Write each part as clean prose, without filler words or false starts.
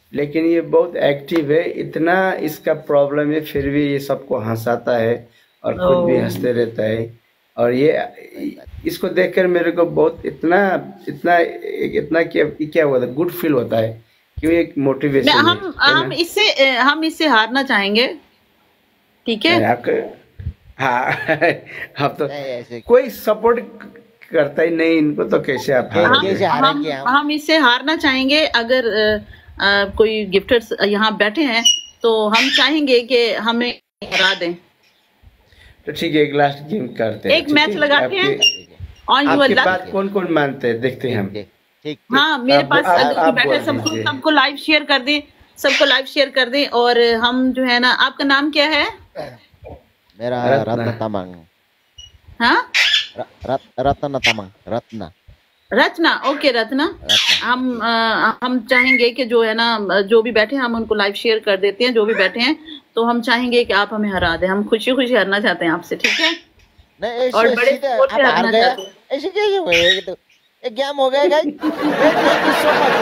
लेकिन ये बहुत एक्टिव है, इतना इसका प्रॉब्लम है फिर भी ये सबको हंसाता है और ओ। खुद भी हंसते रहता है। और सही बात है। इसको देखकर मेरे को बहुत इतना इतना इतना क्या होता है, गुड फील होता है कि वो एक मैं मोटिवेशन है ना। हम इससे हारना चाहेंगे, ठीक है। नहीं आपके, हाँ अब तो नहीं ऐसे कोई सपोर्ट करता ही नहीं इनको, तो कैसे आप हारोगे। कैसे हारेंगे हम? हम इससे हारना चाहेंगे। अगर कोई गिफ्टर्स यहाँ बैठे हैं तो हम चाहेंगे कि हमें हरा दें। तो ठीक है, एक लास्ट गेम करते हैं, एक ठीक मैच है लगाते हैं ठीक है ठीक है ऑन यूर आपके लक। बात कौन कौन मानते हैं, देखते हैं ठीक हम। ठीक ठीक ठीक। हाँ, मेरे पास जो आप बैठे बोल सबको दीजिए। सबको लाइव शेयर कर दें, सबको लाइव शेयर कर दें। और हम जो है ना, आपका नाम क्या है? मेरा रत्ना। रत्न तमंग। हाँ, रत्न तमंग, रत्न रचना। ओके रत्ना। रत्न। हम चाहेंगे कि जो है ना, जो भी बैठे हैं हम उनको लाइव शेयर कर देते हैं, जो भी बैठे हैं। तो हम चाहेंगे कि आप हमें हरा दें। हम खुशी खुशी हारना चाहते हैं आपसे, ठीक है। नहीं और ऐसे बड़े सीधे स्कोर आप से हार हारना गया, चाहते हैं। ऐसे कैसे हुआ ये? तो एक गेम हो गया guys. Thank you so much.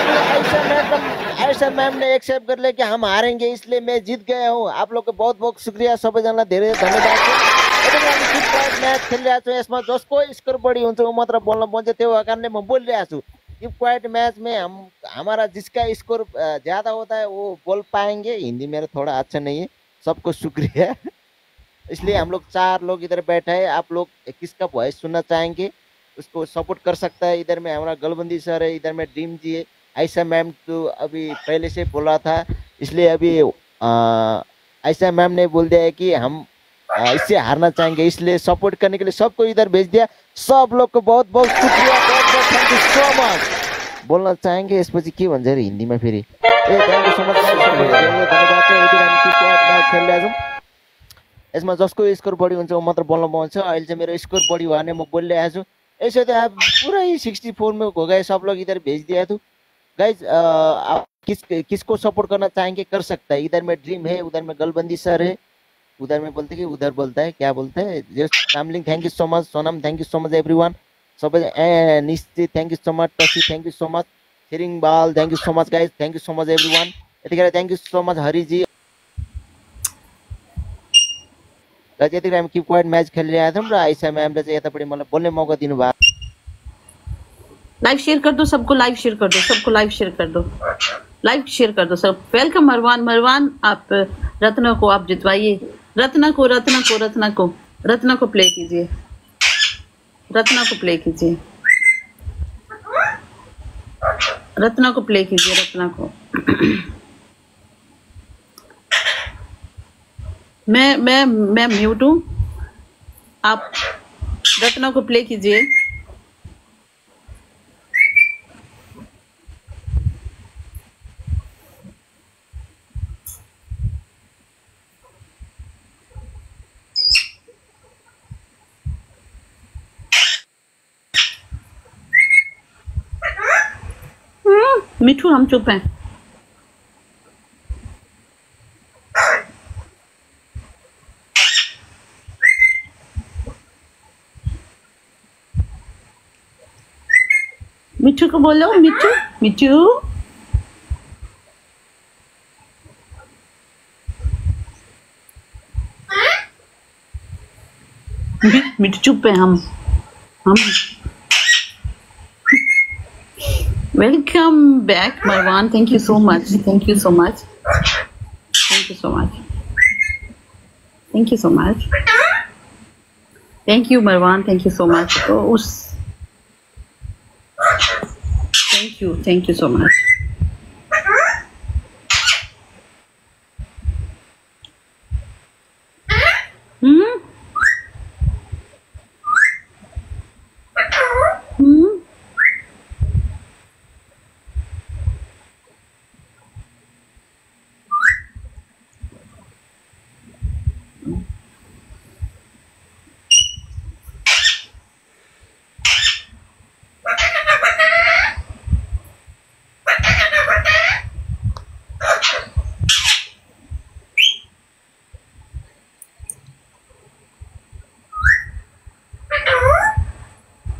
ऐसा मैम ने एक्सेप्ट कर लिया कि हम हारेंगे, इसलिए मैं जीत गया हूँ। आप लोग को बहुत बहुत शुक्रिया, सबैजना धेरै धन्यवाद छ। यतिखेर हामी किक पॉइंट म्याच खेलिरहेको छौँ। यसमा जसको स्कोर बढी हुन्छ ऊ मात्र बोल्न पाउँछ, त्यो भएको कारणले म बोलिरहेको छु। किक पॉइंट मैच में हमारा जिसका स्कोर ज्यादा होता है वो बोल पाएंगे। हिंदी मेरा थोड़ा अच्छा नहीं है, सबको शुक्रिया। इसलिए हम लोग 4 लोग इधर बैठे हैं। आप लोग किसका वॉइस सुनना चाहेंगे उसको सपोर्ट कर सकता है। इधर में हमारा गलबंदी सर है, इधर में ड्रीम जी है, आयशा मैम तो अभी पहले से बोला था, इसलिए अभी आयशा मैम ने बोल दिया है कि हम इससे हारना चाहेंगे, इसलिए सपोर्ट करने के लिए सबको इधर भेज दिया। सब लोग को बहुत बहुत शुक्रिया, बहुत बहुत थैंक यू सो मच। बोल्न चाहेंगे यसपछि के भन्छ अरे हिन्दीमा फेरि। ए थ्याङ्क यू सो मच, सबैको धेरै धन्यवाद छ। यति हामी क्रिकेट म्याच खेलिरहेको छौँ। यसमा जसको स्कोर बढी हुन्छ ऊ मात्र बोल्न पाउँछ। अहिले चाहिँ मेरो स्कोर बढी भयो भने म बोलिरहेको छु। ऐसे तो आप पूरा ही 64 में हो गए, सब लोग इधर भेज दिया। तो गाइज आप किसको सपोर्ट करना चाहेंगे कर सकता है। इधर में ड्रीम है, उधर में गलबंदी सर है, उधर में बोलते कि उधर बोलता है क्या बोलता है जस्ट कामलिंग। Thank you so much. Sonam thank you so much everyone. सब निश्चित थैंक यू सो मच। टसी थैंक यू सो मच। हिरिङ बाल thank you so much guys, thank you so much everyone. यतिखेर thank you so much Hariji. र त्यतिखेर हामी किप quite match खेलिरहेका थियौँ र आइसा म्यामले चाहिँ यतापट्टि मलाई बोल्ने मौका दिनुभयो। लाइव शेयर कर दो, सबको लाइव शेयर कर दो, सबको लाइव शेयर कर दो, लाइव शेयर कर दो सब। वेलकम मरवान। मरवान आप रत्ना को आप जितवाइए। रत्ना को रत्ना को रत्ना को रत्ना को प्ले कीजिए, रत्ना को प्ले कीजिए, रत्ना को प्ले कीजिए, रत्ना को। मैं म्यूट हूँ, आप रत्ना को प्ले कीजिए। मिठू हम चुप हैं। मिठू को बोलो, मिठू मिठू। मिठू चुप है हम। Welcome back Marwan, thank you so much, thank you so much, thank you so much, thank you so much, thank you Marwan, thank you so much. Thank you so much.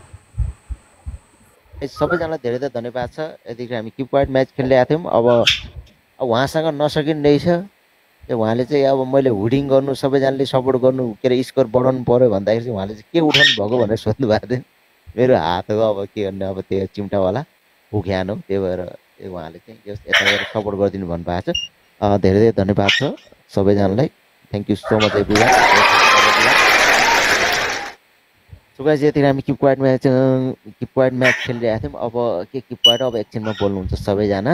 सबैजनालाई धेरै धेरै धन्यवाद छ। यतिखेर हामी किप क्वाइट म्याच खेलिरहेका थियौँ। अब अब उहाँसँग नसकिने रहेछ। त्यो उहाँले चाहिँ अब मैले हुडिङ गर्नु सबैजनाले सपोर्ट गर्नु के अरे स्कोर बढाउनु पर्यो भन्दाखेरि चाहिँ उहाँले चाहिँ के उठाउनु भएको भनेर सोध्नु भएको थियो। मेरो हात हो अब के गर्ने, अब त्यो चिम्टावाला हुक्यान हो, त्यही भएर उहाँले चाहिँ यता गएर सपोर्ट गरिदिनु भन्नुभएको छ। धेरै धेरै धन्यवाद छ सबैजनालाई। Thank you so much everyone. So guys यतिखेर हामी किप क्वाइट म्याच खेलिरहेको थियौँ। अब के किप क्वाइट, अब एकछिनमा बोल्नुहुन्छ सबैजना।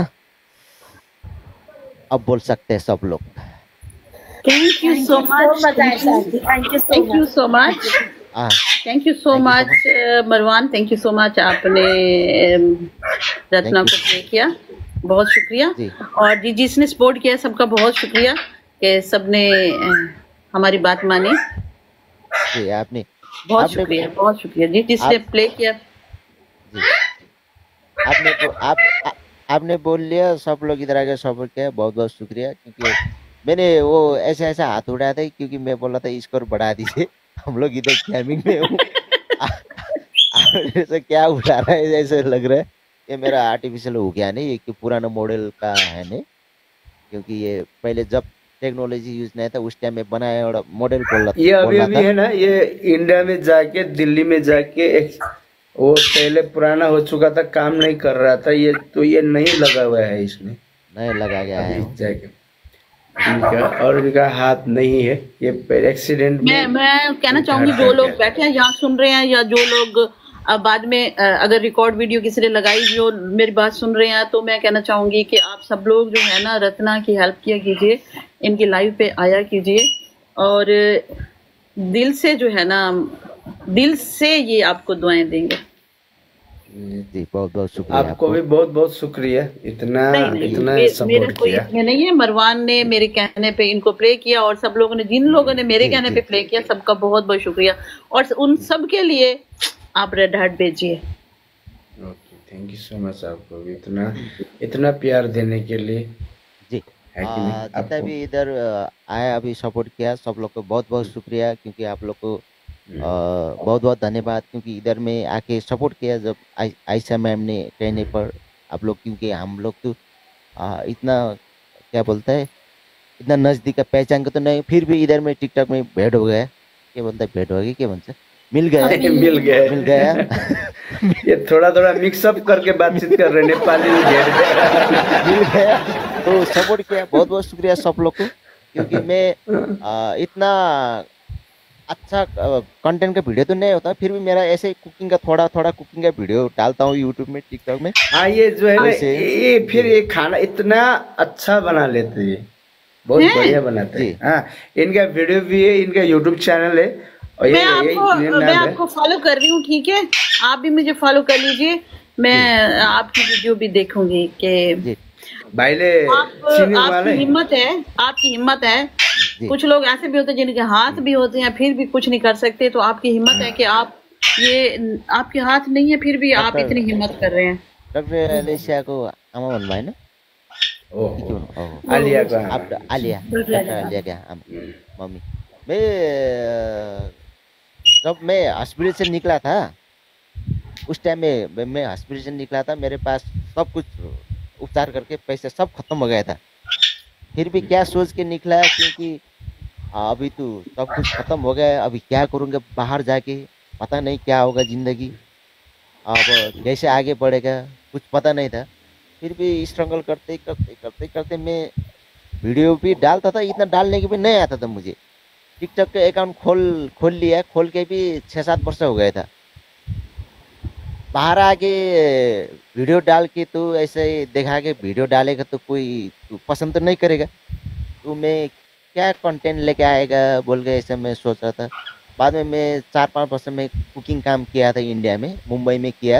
अब बोल सकते हैं सब लोग। Thank you so much. Thank you so much. Thank you so much Marwan, thank you so much. आपने रत्ना को प्ले किया, बहुत शुक्रिया। और जिसने सपोर्ट किया सबका बहुत शुक्रिया कि सबने हमारी बात मानी। जी आपने बहुत शुक्रिया, बहुत शुक्रिया जी जिसने प्ले किया। आपने बोल लिया, सब लोग इधर आके सपोर्ट किया, बहुत बहुत शुक्रिया। क्योंकि मैंने वो ऐसा ऐसा हाथ उठाया था क्योंकि मैं बोला था स्कोर बढ़ा दीजिए, हम लोग इधर गेमिंग में हूँ। ऐसा क्या उठा रहा है, ऐसे लग रहा है ये मेरा आर्टिफिशियल हो गया नहीं, ये पुराना मॉडल का है नहीं, क्योंकि ये पहले जब टेक्नोलॉजी यूज नहीं था उस टाइम में बनाया और मॉडल बोल ये अभी है ना, ये इंडिया में जाके दिल्ली में जाके वो पहले पुराना हो चुका था, काम नहीं कर रहा था ये, तो ये नहीं लगा हुआ है, इसमें नहीं लगा गया है जाके इनका, और इनका हाथ नहीं है, ये एक्सीडेंट में। मैं कहना चाहूंगी जो लोग बैठे हैं यहाँ सुन रहे हैं, या जो लोग बाद में अगर रिकॉर्ड वीडियो किसी ने लगाई जो मेरी बात सुन रहे हैं, तो मैं कहना चाहूंगी कि आप सब लोग जो है ना रत्ना की हेल्प किया कीजिए, इनकी लाइव पे आया कीजिए, और दिल से जो है ना, दिल से ये आपको दुआएं देंगे। जी बहुत बहुत शुक्रिया। आपको भी बहुत बहुत शुक्रिया, इतना सपोर्ट किया। इसमें नहीं है, मरवान ने मेरे कहने पे इनको प्ले किया, और सब लोगों ने, जिन लोगों ने मेरे कहने पे प्ले किया, सबका बहुत बहुत शुक्रिया। और उन सब के लिए आप रेड हार्ट भेजिए। Okay, thank you so much आपको भी इतना प्यार देने के लिए। जी जितना भी इधर आया अभी सपोर्ट किया, सब लोग को बहुत बहुत शुक्रिया, क्योंकि आप लोग को बहुत बहुत धन्यवाद, क्योंकि इधर में आके सपोर्ट किया जब आयशा मैम ने कहने पर आप लोग, क्योंकि हम लोग तो इतना क्या बोलता है, इतना नज़दीक का पहचान का तो नहीं, फिर भी इधर में टिकटॉक में भेंट हो गया, क्या बोलता है भेंट हो गई, क्या बोलता है मिल गया मिल गया ये थोड़ा मिक्सअप करके बातचीत कर रहे हैं, नेपाली में मिल गया, तो सपोर्ट किया, बहुत बहुत शुक्रिया सब लोग को, क्योंकि मैं इतना अच्छा कंटेंट का वीडियो तो नहीं होता, फिर भी मेरा ऐसे कुकिंग का थोड़ा कुकिंग का वीडियो डालता हूँ यूट्यूब में, टिकटॉक में। हाँ ये जो है ना, ये फिर ये खाना इतना अच्छा बना लेते हैं, बहुत बढ़िया बनाते हैं। हाँ, इनका वीडियो भी है, इनका यूट्यूब चैनल है, और मैं आपको फॉलो कर रही हूँ, ठीक है, आप भी मुझे फॉलो कर लीजिए, मैं आपकी वीडियो भी देखूंगी। कि आपकी हिम्मत है, कुछ लोग ऐसे भी होते हैं जिनके हाथ भी होते हैं फिर भी कुछ नहीं कर सकते, तो आपकी हिम्मत है कि आप, ये आपके हाथ नहीं है फिर भी आप इतनी हिम्मत कर रहे हैं। डॉक्टर एलिशा को आमा भन्नुभयो हैन? आलिया का आलिया क्या मम्मी। जब मैं हॉस्पिटल से निकला था, उस टाइम में मैं हॉस्पिटल से निकला था, मेरे पास सब कुछ उपचार करके पैसे सब खत्म हो गया था, फिर भी क्या सोच के निकला, क्योंकि अभी तो सब कुछ खत्म हो गया है, अभी क्या करूँगा बाहर जाके, पता नहीं क्या होगा ज़िंदगी, अब कैसे आगे बढ़ेगा कुछ पता नहीं था, फिर भी स्ट्रगल करते मैं वीडियो भी डालता था, इतना डालने के भी नहीं आता था मुझे। टिकटॉक का अकाउंट खोल लिया, खोल के भी 6-7 वर्ष हो गया था, बाहर आके वीडियो डाल के तो ऐसे देखा के वीडियो डालेगा तो कोई पसंद तो नहीं करेगा, तो मैं क्या कंटेंट लेके आएगा बोल के ऐसे मैं सोच रहा था। बाद में मैं 4-5 वर्ष में कुकिंग काम किया था इंडिया में, मुंबई में किया,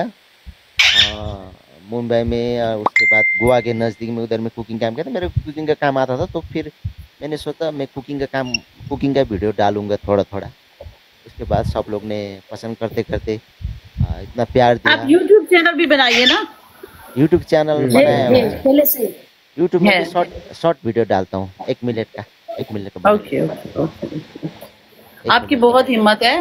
मुंबई में, और उसके बाद गोवा के नज़दीक में उधर में कुकिंग काम किया था, मेरे कुकिंग का काम आता था, तो फिर मैंने सोचा मैं कुकिंग का वीडियो डालूंगा थोड़ा। उसके बाद सब लोग ने पसंद करते इतना प्यार दिया। आप यूट्यूब चैनल भी बनाइए ना? यूट्यूब चैनल बनाया पहले से, यूट्यूब में शॉर्ट वीडियो डालता हूँ, 1 मिनट का। ओके। आपकी बहुत हिम्मत है,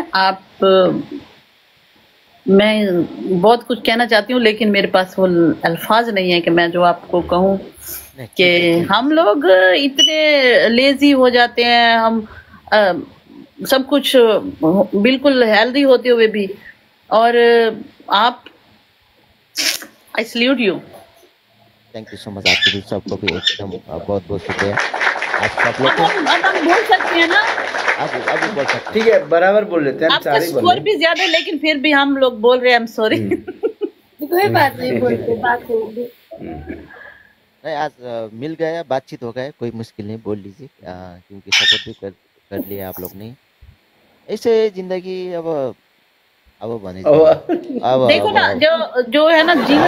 मैं बहुत कुछ कहना चाहती हूँ, लेकिन मेरे पास वो अल्फाज नहीं है कि मैं जो आपको कहूँ। नहीं, कि हम लोग इतने लेजी हो जाते हैं, हम सब कुछ बिल्कुल हेल्दी होते हुए भी, और आप, I salute you. Thank you so much, आपको भी सबको भी एकदम बहुत बहुत शुक्रिया आप सब लोग अब को। हम बोल सकते हैं ना, अभी बोल सकते ठीक है, बराबर बोल लेते हैं, हम आपका चार ही बोल स्कोर रहे भी ज्यादा है, लेकिन फिर भी हम लोग बोल रहे हैं, आई एम सॉरी। कोई बात नहीं, बोलते बात होगी। हैं। नहीं, आज मिल गया, बातचीत हो गया, कोई मुश्किल नहीं, बोल लीजिए, क्योंकि सपोर्ट भी कर लिया आप लोग ने। ऐसे जिंदगी अब बने अब देखो ना, जो है ना, जीना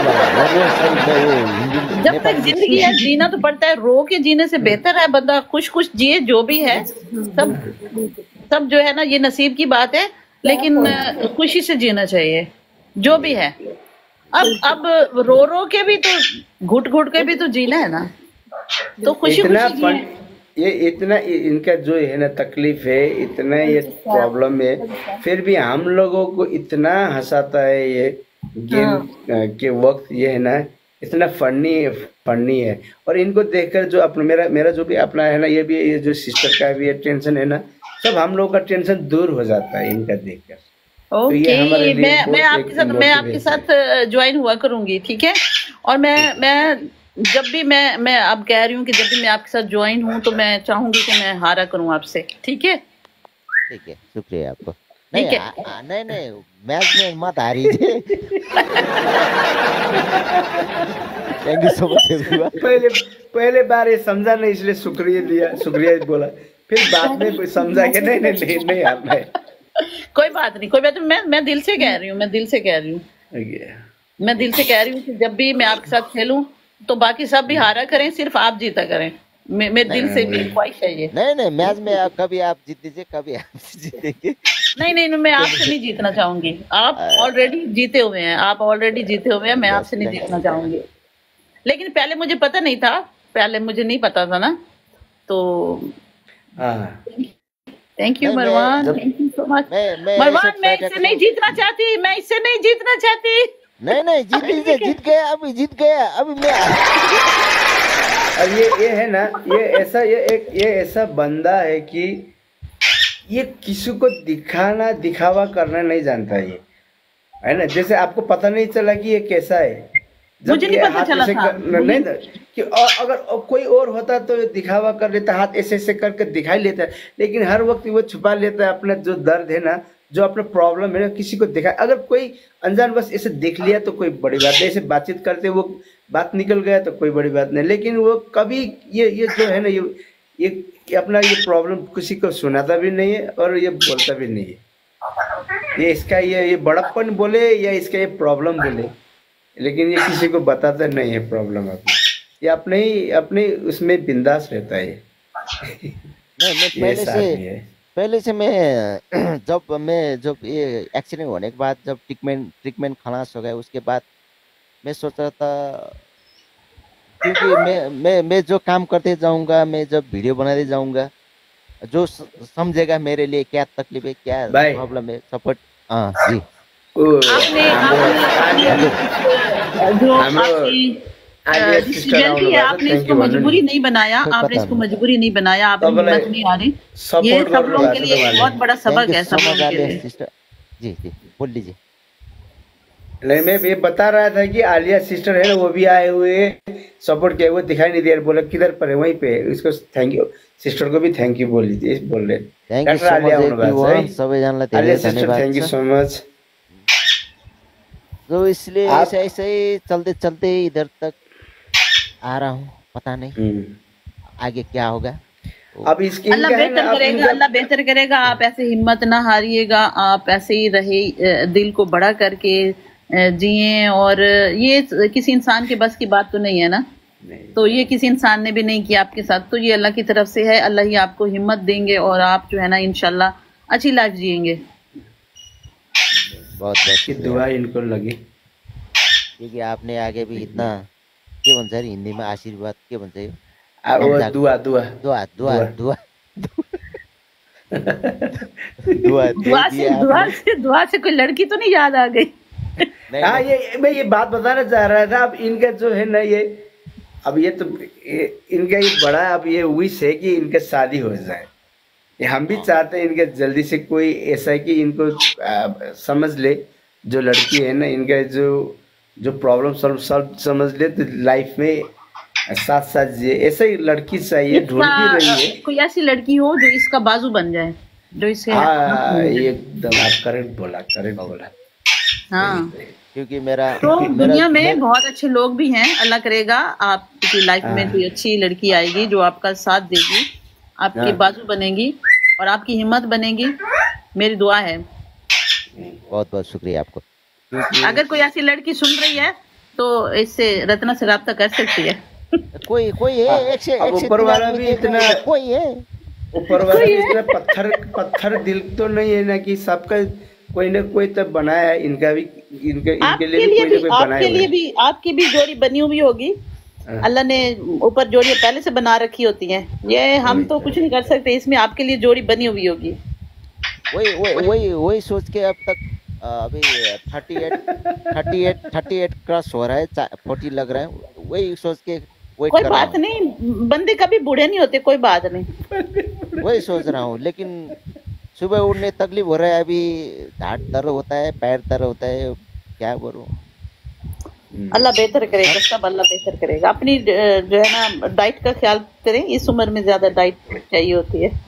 जब तक जिंदगी है जीना तो पड़ता है, रो के जीने से बेहतर है बंदा खुश खुश जिए, जो भी है सब जो है ना, ये नसीब की बात है, लेकिन खुशी से जीना चाहिए जो भी है। अब रो के भी तो, घुट के भी तो जीना है ना, तो खुशी इतना खुशी फन, जिए। ये इतना इनका जो है ना तकलीफ है, इतना ये प्रॉब्लम है, फिर भी हम लोगों को इतना हंसाता है ये गेम के वक्त, ये है ना इतना फनी है। और इनको देखकर जो अपना मेरा जो भी अपना है ना, ये जो सिस्टर का भी टेंशन है ना, सब हम लोग का टेंशन दूर हो जाता है इनका देखकर। तो ये हमारे ओके, लिए मैं बहुत एक मैं आपके मोटिवेशन साथ ज्वाइन हुआ करूंगी, ठीक है। और मैं जब भी मैं अब कह रही हूँ कि जब भी मैं आपके साथ ज्वाइन हूँ तो मैं चाहूंगी कि मैं हारा करूँ आपसे, ठीक है। ठीक है, शुक्रिया आपको। ठीक नहीं है। नहीं, मैच में मत हारिए। Thank you so much everyone. पहले बार ये समझा नहीं, इसलिए शुक्रिया बोला, फिर बाद में कोई समझा कि नहीं आपने। कोई बात नहीं, मैं दिल से कह रही हूँ, मैं दिल से कह रही हूँ कि जब भी मैं आपके साथ खेलूं तो बाकी सब भी हारा करें, सिर्फ आप जीता करें। मेरे दिल से भी ख्वाहिश है ये। नहीं, मैच में कभी आप जीत दीजिए, कभी आप जीतेंगे। नहीं, मैं आपसे नहीं जीतना चाहूंगी, आप ऑलरेडी जीते हुए हैं, मैं आपसे नहीं जीतना चाहूंगी। लेकिन पहले मुझे पता नहीं था, ना, तो thank you Marwan, thank you so much Marwan. मैं इससे नहीं जीतना चाहती, नहीं, जीत लीजिए, जीत गया अभी मैं। और ये है ना, ये ऐसा बंदा है कि ये किसी को दिखावा करना नहीं जानता, ये है ना। जैसे आपको पता नहीं चला कि ये कैसा है, मुझे नहीं पता चला था। नहीं कि अगर कोई और होता तो दिखावा कर लेता, हाथ ऐसे करके दिखाई लेता, लेकिन हर वक्त वो छुपा लेता है अपना जो दर्द है ना, जो अपना प्रॉब्लम है ना, किसी को दिखा। अगर कोई अनजान बस ऐसे देख लिया तो कोई बड़ी बात नहीं, ऐसे बातचीत करते वो बात निकल गया तो कोई बड़ी बात नहीं, लेकिन वो कभी ये जो है ना, ये अपना ये प्रॉब्लम किसी को सुनाता भी नहीं है और ये बोलता भी नहीं है। ये इसका ये बड़प्पन बोले या इसका ये प्रॉब्लम बोले, लेकिन ये किसी को बताता नहीं है प्रॉब्लम अपनी, ये अपने उसमें बिंदास रहता है। नहीं, पहले से मैं जब ये एक्सीडेंट होने के बाद, जब ट्रीटमेंट खलास हो गया, उसके बाद मैं सोच रहा था, क्योंकि मैं जो काम करते जाऊंगा, मैं जब वीडियो बनाते जाऊंगा, जो समझेगा मेरे लिए क्या तकलीफ है, क्या प्रॉब्लम है, सपोर्ट। हाँ जी, आपने इसको मजबूरी नहीं बनाया, आपने इसको मजबूरी नहीं बनाया, आप हिम्मत नहीं आ रही। ये सब लोगों के लिए बहुत बड़ा सबक है, सब लोगों के लिए। जी बोल लीजिए। नहीं, मैं ये बता रहा था कि आलिया सिस्टर है ना, वो भी आए हुए सपोर्ट किया, वो दिखाई नहीं दे रहा, बोला किधर पर है, वहीं पे इसको थैंक यू, सिस्टर को भी थैंक यू बोल लीजिए, बोल रहे थैंक यू सो मच। तो इसलिए ऐसे ही चलते इधर तक आ रहा हूँ, पता नहीं आगे क्या होगा। अब इसकी अल्लाह बेहतर करेगा। आप ऐसे हिम्मत ना हारिएगा, आप ऐसे ही रहे, दिल को बड़ा करके जिए। और ये किसी इंसान के बस की बात तो नहीं है ना, तो ये किसी इंसान ने भी नहीं किया आपके साथ, तो ये अल्लाह की तरफ से है। अल्लाह ही आपको हिम्मत देंगे और आप जो है ना इंशाल्लाह अच्छी लाइफ जिएंगे। बहुत दुआ इनको लगी, क्योंकि आपने आगे भी इतना के भन्छ अरे हिंदी में आशीर्वाद के भन्छ यो दुआ दुआ से कोई लड़की तो नहीं याद आ गई। हाँ, मैं ये बात बताना चाह रहा था। अब इनका जो है ना, ये अब ये तो इनका ये बड़ा अब ये विश है कि इनका शादी हो जाए। ये हम भी चाहते हैं इनके जल्दी से कोई ऐसा है कि इनको समझ ले, जो लड़की है ना इनका जो जो प्रॉब्लम सॉल्व समझ ले, तो लाइफ में साथ साथ जिए। ऐसा ही लड़की चाहिए, ढूंढ भी रही है। कोई ऐसी लड़की हो जो इसका बाजू बन जाए, जो इसके हाँ एकदम आप करेक्ट बोला। हाँ, क्योंकि मेरा तो दुनिया में बहुत अच्छे लोग भी हैं। अल्लाह करेगा आपकी लाइफ में कोई अच्छी लड़की आएगी जो आपका साथ देगी, आपकी बाजू बनेगी और आपकी हिम्मत बनेगी। मेरी दुआ है। बहुत बहुत शुक्रिया आपको। अगर कोई ऐसी लड़की सुन रही है तो इससे रत्ना से राब्ता कर सकती है। कोई है, एक से ऊपर वाला भी इतना, कोई है ऊपर वाला भी इतना पत्थर दिल तो नहीं है ना कि सबका कोई ना कोई तो बनाया है। इनका भी इनके लिए भी कोई ना कोई बनाया है। आपकी भी जोड़ी बनी हुई होगी। अल्लाह ने ऊपर जोड़ियां पहले से बना रखी होती हैं, ये हम तो कुछ नहीं कर सकते। इसमें आपके लिए जोड़ी बनी हुई होगी। वही सोच के अब तक अभी 38 क्रॉस हो रहा है, 40 लग रहा है। वही सोच के कोई बात नहीं, बंदे कभी बूढ़े नहीं होते, कोई बात नहीं। वही सोच रहा हूँ, लेकिन सुबह उठने तकलीफ हो रहा है। अभी हाथ दर्द होता है, पैर दर्द होता है, क्या बोलूं। अल्लाह बेहतर करेगा, सब अल्लाह बेहतर करेगा। अपनी जो है ना डाइट का ख्याल करें, इस उम्र में ज्यादा डाइट चाहिए होती है।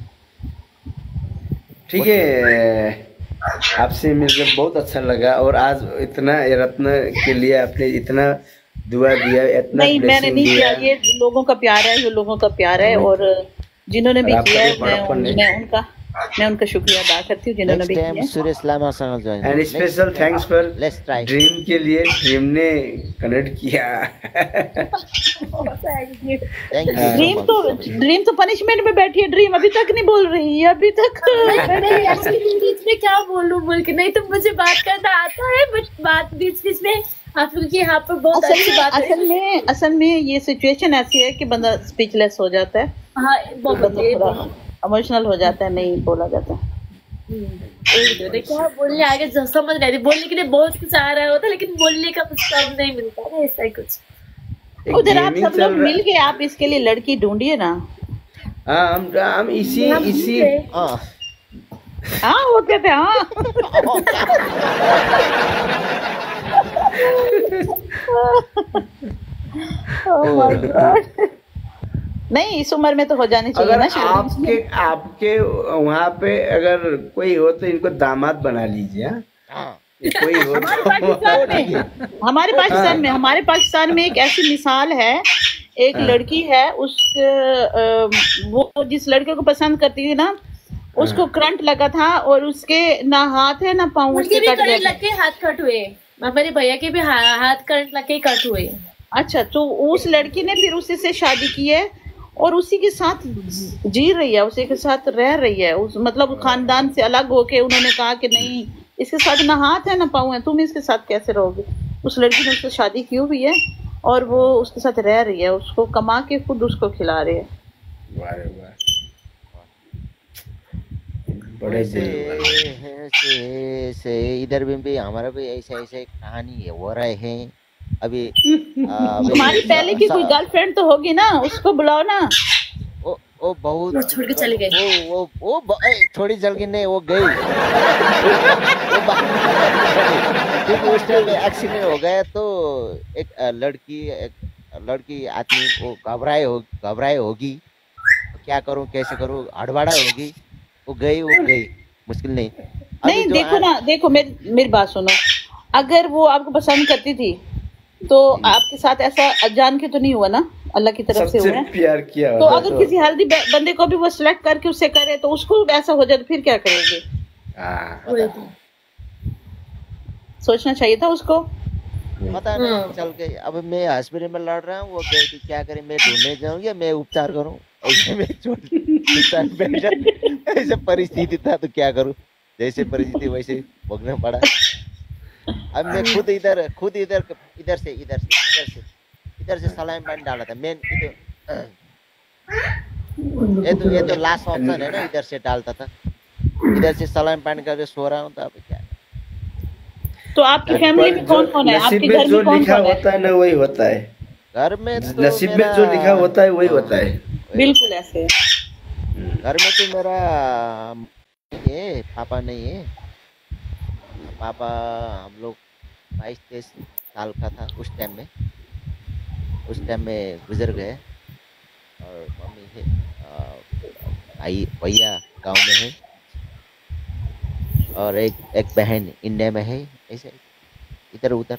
ठीक है, आपसे मिलकर बहुत अच्छा लगा। और आज इतना रत्न के लिए आपने इतना दुआ दिया, इतना नहीं मैंने नहीं किया, ये लोगों का प्यार है, ये लोगों का प्यार है। और जिन्होंने भी किया है मैं उनका शुक्रिया अदा करती हूँ जिन्होंने भी किया। सुरेश लामा संग join and special thanks for let's try dream के लिए, ड्रीम ने कनेक्ट किया। ड्रीम तो पनिशमेंट में बैठी है। ड्रीम अभी तक नहीं बोल रही है, अभी तक। बीच में क्या बोलूं बोल के, नहीं तो मुझे बात करना आता है, बट बात बीच में आप लोग के यहाँ पर बहुत अच्छी बात है। असल में ये सिचुएशन ऐसी है कि बंदा स्पीचलेस हो जाता है। हाँ बहुत इमोशनल हो जाता है, नहीं बोला जाता। क्या बोलने आगे जो समझ रहे थे, बोलने के लिए बहुत कुछ आ रहा होता, लेकिन बोलने का कुछ सब नहीं मिलता ना, ऐसा ही कुछ। उधर आप सब लोग मिल के आप इसके लिए लड़की ढूंढिए ना। हाँ हम इसी हाँ वो कहते हैं हाँ। Oh my God। नहीं इस उम्र में तो हो जानी चाहिए ना। आपके वहाँ पे अगर कोई हो तो इनको दामाद बना लीजिए। कोई हो हमारे पाकिस्तान में एक ऐसी मिसाल है, एक लड़की है, वो जिस लड़के को पसंद करती थी ना, उसको करंट लगा था और उसके ना हाथ है ना पाँव, उसके हाथ कट हुए। मेरे भैया के भी हाथ करंट लगे कट हुए। अच्छा, तो उस लड़की ने फिर उसी से शादी की है और उसी के साथ जी रही है, उसी के साथ रह रही है। मतलब खानदान से अलग होके उन्होंने कहा कि नहीं, इसके साथ ना हाथ है ना पाँव है, तुम इसके साथ कैसे रहोगे। उस लड़की ने उससे शादी की हुई है और वो उसके साथ रह रही है, उसको कमा के खुद उसको खिला रही है। इधर भी हमारा भी ऐसे कहानी हो रहे हैं। अभी तुम्हारी पहले की कोई गर्लफ्रेंड तो होगी ना, उसको बुलाओ ना। वो बहुत छोड़ के चली गई। वो छोड़ी चल गई, नहीं वो गई। क्योंकि उस टाइम एक्सीडेंट हो गया तो एक लड़की आदमी वो घबराए होगी, क्या करूं कैसे करूं, हड़बड़ा होगी, वो गई मुश्किल नहीं। देखो मेरी बात सुनो। अगर वो आपको पसंद करती थी तो आपके साथ ऐसा जान के तो नहीं हुआ ना, अल्लाह की तरफ से हुआ है। प्यार किया तो अगर किसी हेल्दी बंदे को भी वो सिलेक्ट करके उससे करे तो उसको ऐसा हो जाए तो फिर क्या करेंगे? सोचना चाहिए था उसको। पता नहीं चल गई। अब मैं हॉस्पिटल में लड़ रहा हूँ, वो गई थी, क्या करें, मैं ढूंढने जाऊँ या मैं उपचार करूँ? ऐसे में ऐसे परिस्थिति था तो क्या करूँ, जैसे परिस्थिति वैसे भोगना पड़ा। अब मैं खुद इधर से सलाइन पानी डाला था। मेन ये तो लास्ट ऑप्शन है ना, इधर से डालता था, इधर से सलाइन पानी करके सो रहा हूँ। तो अब क्या, तो आपकी फैमिली में कौन कौन है? आपके घर में कौन कौन है? होता है ना वही होता है। घर में तो नसीब में मेरा जो लिखा होता है वही होता है। बिल्कुल ऐसे है। घर में तो मेरा ये पापा नहीं है। पापा हम लोग 22-23 साल का था उस टाइम में गुजर गए। और मम्मी है भाई भैया गांव में है और एक बहन इंडिया में है। ऐसे इधर उधर।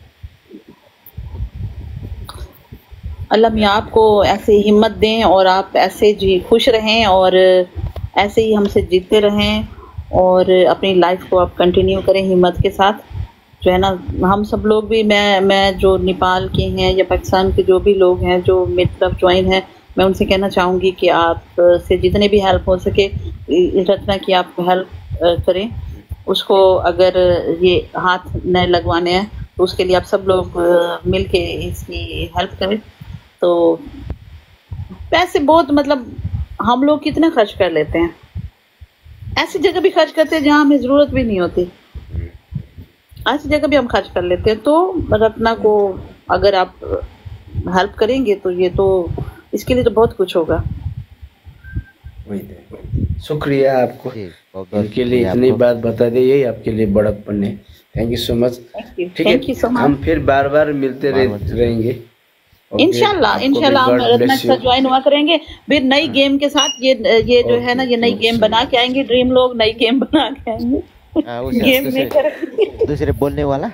अल्लाह मियाँ आपको ऐसे हिम्मत दें और आप ऐसे जी खुश रहें और ऐसे ही हमसे जीतते रहें और अपनी लाइफ को आप कंटिन्यू करें हिम्मत के साथ, जो है ना। हम सब लोग भी, मैं जो नेपाल के हैं या पाकिस्तान के जो भी लोग हैं जो मेरी तरफ ज्वाइन हैं, मैं उनसे कहना चाहूँगी कि आप से जितने भी हेल्प हो सके रत्ना की आप हेल्प करें उसको। अगर ये हाथ न लगवाने हैं तो उसके लिए आप सब लोग मिल के इसकी हेल्प करें। तो पैसे बहुत, मतलब हम लोग कितना खर्च कर लेते हैं, ऐसी जगह भी खर्च करते हैं जहाँ हमें ज़रूरत भी नहीं होती, ऐसी जगह भी हम खर्च कर लेते हैं। तो रत्ना को अगर आप हेल्प करेंगे तो ये तो इसके लिए तो बहुत कुछ होगा। शुक्रिया आपको जी, बहुत इनके लिए इतनी बात बता दी, यही आपके लिए बड़प्पन है। Thank you so much. ठीक थैंक यू सो है, मच। हम फिर बार बार मिलते रहेंगे। इंशाल्लाह हम रत्ना के साथ ज्वाइन हुआ करेंगे फिर नई गेम के साथ। ये जो है ना, ये नई गेम बना के आएंगे, ड्रीम लोग नई गेम बना के आएंगे। गेम में दूसरे बोलने वाला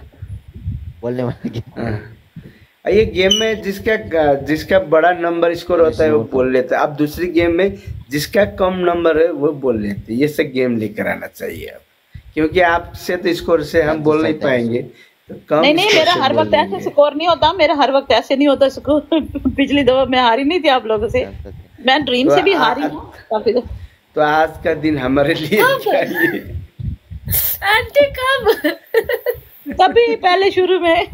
ये गेम में जिसका बड़ा नंबर स्कोर होता है वो बोल लेता है। अब दूसरी गेम में जिसका कम नंबर है वो बोल लेते हैं। ये सब गेम लेकर आना चाहिए अब, क्योंकि आपसे तो स्कोर से हम बोल नहीं पाएंगे, तो कम नहीं स्कोर मेरा से हर बोल वक्त ऐसे लेंगे। स्कोर नहीं होता, मेरा हर वक्त ऐसे नहीं होता स्कोर। पिछली दफा मैं हारी नहीं थी आप लोगों से, मैं ड्रीम से भी हारी हूँ काफी दफा। तो आज का दिन हमारे लिए चाहिए। आंटी कब? तभी पहले शुरू में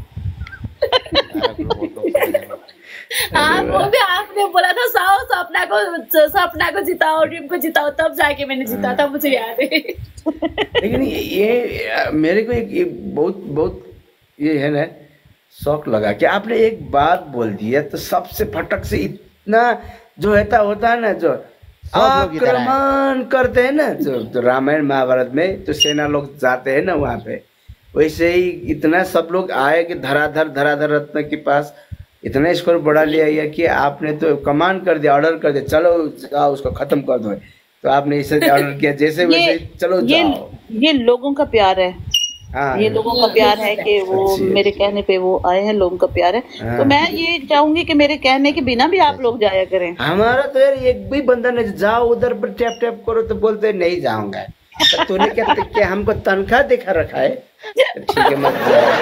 हाँ, वो भी आपने बोला था सपना को जिताओ, ड्रीम को जिताओ, तब जाके मैंने जीता था, मुझे याद है। लेकिन ये मेरे को एक बहुत ये है ना शौक लगा कि आपने एक बात बोल दी है तो सबसे फटक से इतना जो होता है ना, जो आक्रमण करते हैं ना, जो रामायण महाभारत में तो सेना लोग जाते हैं ना वहाँ पे, वैसे ही इतना सब लोग आए कि धराधर रत्न के पास इतना स्कोर बढ़ा लिया कि आपने तो कमांड कर दिया, ऑर्डर कर दिया, चलो जाओ उसको खत्म कर दो। तो आपने इसे ऑर्डर किया जैसे वैसे, चलो जाओ। ये लोगों का प्यार है। हाँ, ये लोगों का प्यार है कि वो मेरे कहने पे वो आए हैं, लोगों का प्यार है। तो मैं ये चाहूंगी कि मेरे कहने के बिना भी आप लोग जाया करें। हमारा तो यार एक भी बंदा नहीं, जाओ उधर पर टैप टैप करो तो बोलते नहीं जाऊंगा। तो तूने क्या हमको तनख्वाह दिखा रखा है? ठीक है मत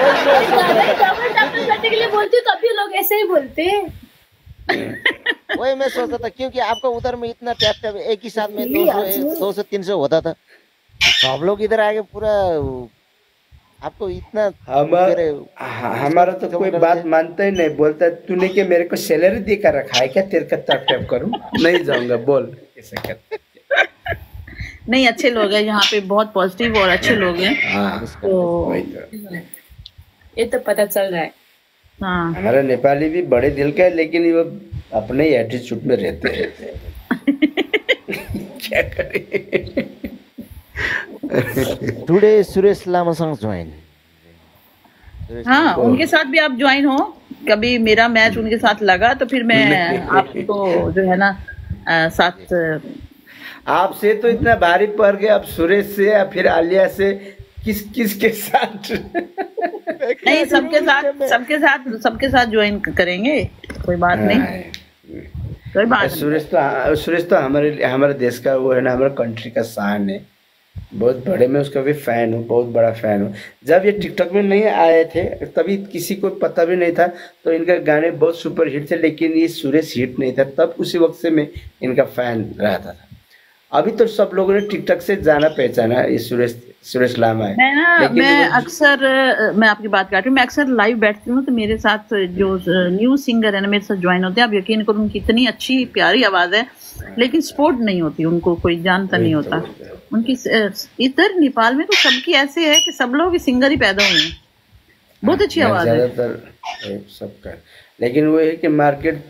डबल करने के लिए बोलती हूँ, तभी लोग ऐसे ही बोलते हैं। वही मैं सोचता था, क्योंकि आपका उधर में इतना टैप एक ही साथ में 200-300 होता था, सब लोग इधर आके पूरा आपको इतना हमारा तो कोई बात मानता ही नहीं, बोलता है तूने क्या मेरे को सैलरी देकर रखा है क्या, तेरे का टैप टैप करूं? नहीं जाऊंगा, बोल कैसे करते। नहीं, अच्छे लोग हैं यहाँ पे, बहुत पॉजिटिव और अच्छे लोग हैं। तो ये तो पता चल रहा है। हाँ, हमारा नेपाली भी बड़े दिल का है, लेकिन वो अपने ही एटीट्यूड में रहते हैं। क्या करें। टुडे सुरेश लामासँग ज्वाइन। हाँ, उनके साथ भी आप ज्वाइन हो। कभी मेरा मैच उनके साथ लगा तो फिर मैं आपको जो है ना साथ। आपसे तो इतना भारी पड़ गया, अब सुरेश से या फिर आलिया से किस के साथ? नहीं, सबके साथ ज्वाइन करेंगे, कोई बात नहीं, कोई बात नहीं। सुरेश तो हमारे देश का वो है ना, हमारे कंट्री का शान है, बहुत बड़े। मैं उसका भी फैन हूँ, बहुत बड़ा फैन हूँ। जब ये टिकटॉक में नहीं आए थे तभी किसी को पता भी नहीं था, तो इनका गाने बहुत सुपर हिट थे, लेकिन ये सुरेश हिट नहीं था तब। उसी वक्त से मैं इनका फैन रहता था। अभी तो सब लोगों ने टिकटॉक से जाना पहचाना ये सुरेश लामा है। मैं आपकी बात काट रही हूँ, मैं अक्सर लाइव बैठती हूँ तो मेरे साथ जो न्यू सिंगर है ना मेरे साथ ज्वाइन होते हैं। आप यकीन करो, उनकी इतनी अच्छी प्यारी आवाज है, लेकिन सपोर्ट नहीं होती, उनको कोई जानता नहीं होता। उनकी इधर नेपाल में तो सबकी ऐसे है कि सब लोग सिंगर ही पैदा हुए हैं, बहुत अच्छी आवाज है ज्यादातर सबका। लेकिन वो है कि मार्केट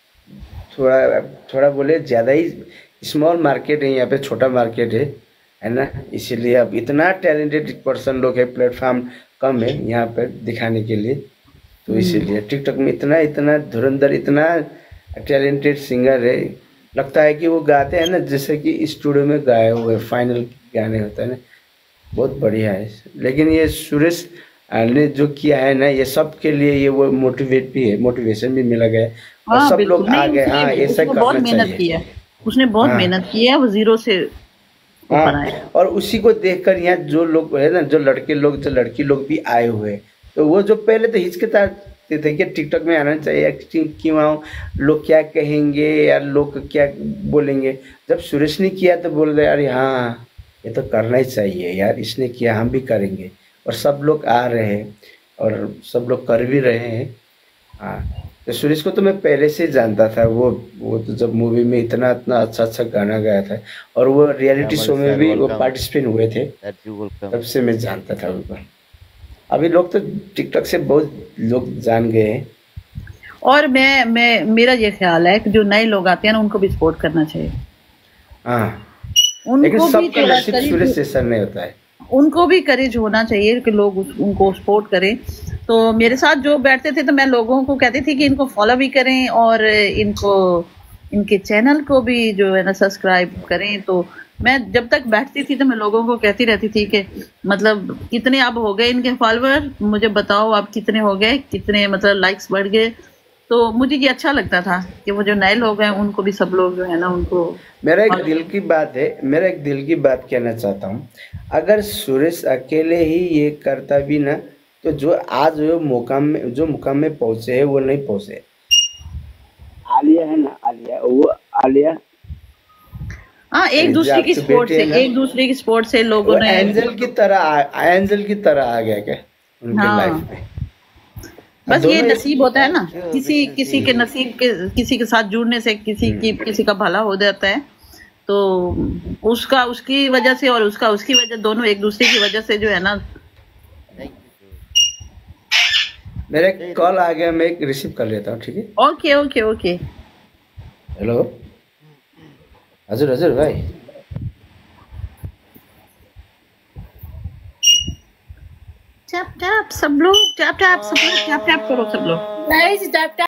थोड़ा थोड़ा बोले ज़्यादा ही स्मॉल मार्केट है, यहाँ पे छोटा मार्केट है ना, इसीलिए अब इतना टैलेंटेड पर्सन लोग है, प्लेटफॉर्म कम है यहाँ पर दिखाने के लिए, तो इसीलिए टिकटॉक में इतना इतना धुरंधर इतना टैलेंटेड सिंगर है, लगता है कि वो गाते हैं ना जैसे कि स्टूडियो में गाए हुए फाइनल गाने होता है ना, बहुत बढ़िया है। लेकिन ये सुरेश ने जो किया है ना, ये सब के लिए ये वो मोटिवेट भी है, मोटिवेशन भी मिला गया है और हाँ सब बिल्कुल लोग नहीं, आगे हाँ उसने ऐसा उसने बहुत करना मेहनत की चाहिए। है, उसने बहुत हाँ मेहनत की है, वो जीरो से ऊपर आया। हाँ, और उसी को देखकर यहाँ जो लोग है ना, जो लड़के लोग जो लड़की लोग भी आए हुए हैं, तो वो जो पहले तो हिचकिचाते थे कि टिकटॉक में आना चाहिए, एक्टिंग क्यों आऊँ, लोग क्या कहेंगे या लोग क्या बोलेंगे, जब सुरेश ने किया तो बोल रहे अरे हाँ ये तो करना ही चाहिए यार, इसने किया हम भी करेंगे, और सब लोग आ रहे हैं और सब लोग कर भी रहे हैं। हाँ, तो सुरेश को तो मैं पहले से जानता था, वो तो जब मूवी में इतना इतना अच्छा अच्छा गाना गाया था और वो रियलिटी कमल शो में सर भी वो वेलकम, पार्टिसिपेट हुए थे, दैट यू वेलकम। तब से मैं जानता था उनको। अभी लोग तो टिकटॉक से बहुत लोग जान गए हैं। और मैं मेरा ये ख्याल है कि जो नए लोग आते हैं ना उनको भी सपोर्ट करना चाहिए, हाँ, लेकिन उनको भी सबका थोड़ा नसीब सुरेश जैसा नहीं होता है। उनको भी करेज होना चाहिए कि लोग उनको सपोर्ट करें। तो मेरे साथ जो बैठते थे तो मैं लोगों को कहती थी कि इनको फॉलो भी करें और इनको इनके चैनल को भी जो है ना सब्सक्राइब करें। तो मैं जब तक बैठती थी तो मैं लोगों को कहती रहती थी कि मतलब कितने अब हो गए इनके फॉलोअर, मुझे बताओ आप कितने हो गए, कितने मतलब लाइक्स बढ़ गए। तो मुझे ये अच्छा लगता था कि वो जो नए लोग हैं उनको भी सब लोग जो है ना उनको मेरा एक दिल की बात है, मेरा एक दिल की बात कहना चाहता हूँ, अगर सुरेश अकेले ही ये करता भी ना तो जो आज जो मुकाम में पहुंचे है वो नहीं पहुंचे। आलिया है ना, आलिया वो आलिया हाँ एक जो दूसरे की आपकी सपोर्ट बेटी से है ना, एक दूसरे की सपोर्ट से वो लोगों ने एंजल की तरह आ गया क्या उनके हाँ लाइफ में। बस ये दोनों नसीब होता है ना, किसी के नसीब के किसी के साथ जुड़ने से किसी का भला हो जाता है। तो उसका उसकी वजह से और उसका उसकी वजह, दोनों एक दूसरे की वजह से जो है ना। मेरा कॉल आ गया, मैं एक रिसीव कर लेता हूँ, ठीक है। Okay okay okay. हेलो, हजुर हजुर भाइ, टैप टैप सब लोग, टैप टैप सब लोग, टैप टैप करो सब लोग। गाइस